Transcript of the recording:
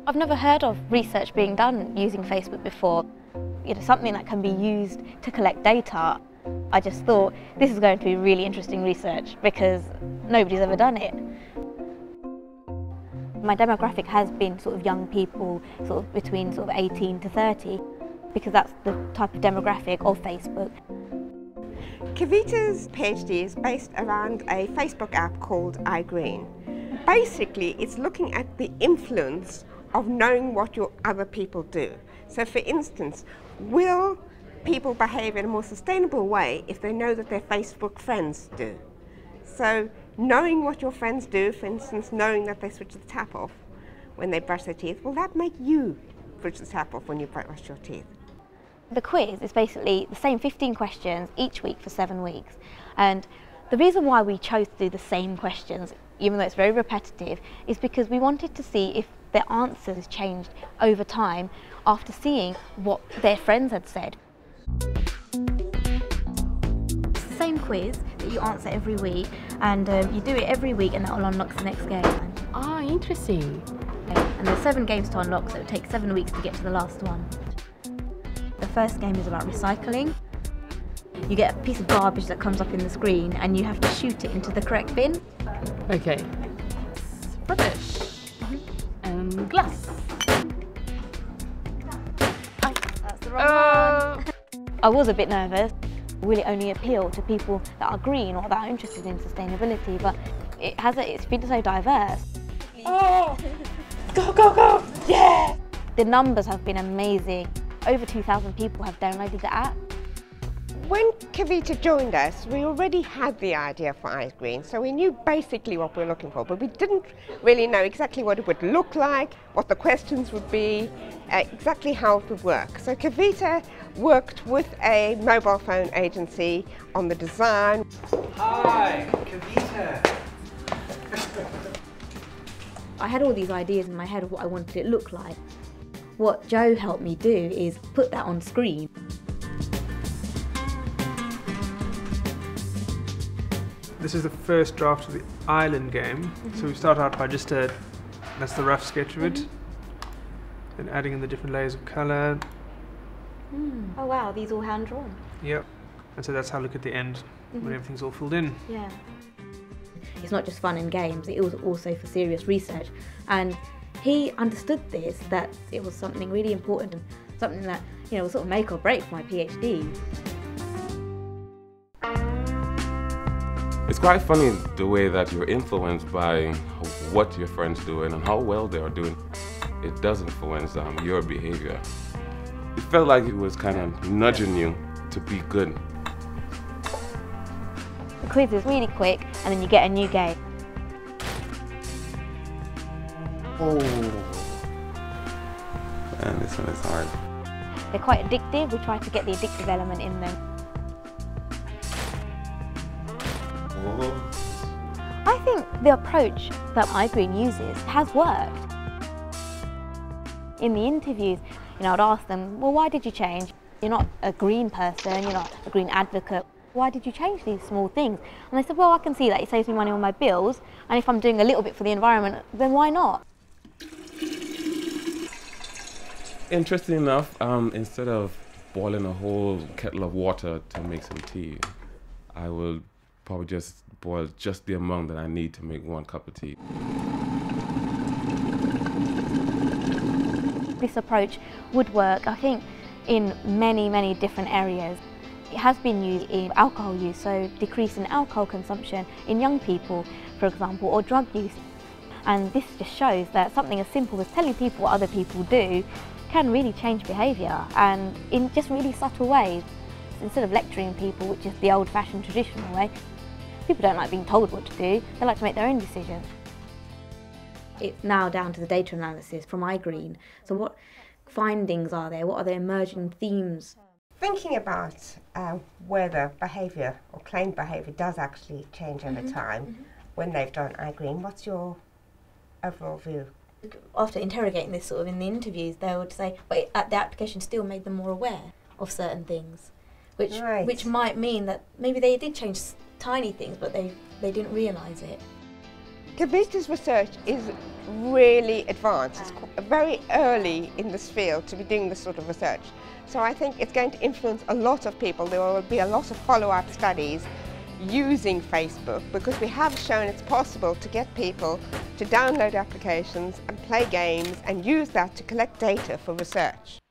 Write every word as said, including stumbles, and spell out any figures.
I've never heard of research being done using Facebook before. You know, something that can be used to collect data. I just thought this is going to be really interesting research because nobody's ever done it. My demographic has been sort of young people, sort of between sort of eighteen to thirty, because that's the type of demographic of Facebook. Kavita's PhD is based around a Facebook app called iGreen. Basically, it's looking at the influence of knowing what your other people do. So for instance, will people behave in a more sustainable way if they know that their Facebook friends do? So knowing what your friends do, for instance, knowing that they switch the tap off when they brush their teeth, will that make you switch the tap off when you brush your teeth? The quiz is basically the same fifteen questions each week for seven weeks. And the reason why we chose to do the same questions, even though it's very repetitive, is because we wanted to see if their answers changed over time after seeing what their friends had said. It's the same quiz that you answer every week, and um, you do it every week, and that will unlock the next game. Ah, interesting. And there's seven games to unlock, so it takes seven weeks to get to the last one. The first game is about recycling. You get a piece of garbage that comes up in the screen, and you have to shoot it into the correct bin. Okay. Rubbish. Mm-hmm. And glass. Oh, that's the wrong uh... one. I was a bit nervous. Will it only appeal to people that are green or that are interested in sustainability? But it has a, it's been so diverse. Oh! Go, go, go! Yeah! The numbers have been amazing. Over two thousand people have downloaded the app. When Kavita joined us, we already had the idea for iGreen, so we knew basically what we were looking for, but we didn't really know exactly what it would look like, what the questions would be, uh, exactly how it would work. So Kavita worked with a mobile phone agency on the design. Hi, Kavita. I had all these ideas in my head of what I wanted it to look like. What Joe helped me do is put that on screen. This is the first draft of the island game. Mm-hmm. So we start out by just a, that's the rough sketch of it. Mm-hmm. Then adding in the different layers of colour. Mm. Oh wow, these all hand drawn. Yep. And so that's how I look at the end, mm-hmm. when everything's all filled in. Yeah. It's not just fun and games, it was also for serious research. And he understood this, that it was something really important and something that, you know, was sort of make or break for my PhD. It's quite funny the way that you're influenced by what your friends do and how well they are doing. It does influence um, your behavior. It felt like it was kind of nudging you to be good. The quiz is really quick and then you get a new game. Oh, man, this one is hard. They're quite addictive. We try to get the addictive element in them. I think the approach that iGreen uses has worked. In the interviews, you know, I'd ask them, well, why did you change? You're not a green person, you're not a green advocate. Why did you change these small things? And they said, well, I can see that it saves me money on my bills, and if I'm doing a little bit for the environment, then why not? Interesting enough, um, instead of boiling a whole kettle of water to make some tea, I will probably just boil just the amount that I need to make one cup of tea. This approach would work, I think, in many, many different areas. It has been used in alcohol use, so decreasing alcohol consumption in young people, for example, or drug use. And this just shows that something as simple as telling people what other people do can really change behaviour, and in just really subtle ways. Instead of lecturing people, which is the old-fashioned traditional way, people don't like being told what to do, they like to make their own decisions. It's now down to the data analysis from iGreen. So what findings are there? What are the emerging themes? Thinking about uh, whether behaviour or claimed behaviour does actually change over mm-hmm. time mm-hmm. when they've done iGreen, what's your overall view? After interrogating this sort of in the interviews, they would say, but the application still made them more aware of certain things, which right. which might mean that maybe they did change tiny things, but they, they didn't realise it. Kavita's research is really advanced. It's qu- very early in this field to be doing this sort of research. So I think it's going to influence a lot of people. There will be a lot of follow-up studies using Facebook, because we have shown it's possible to get people to download applications and play games and use that to collect data for research.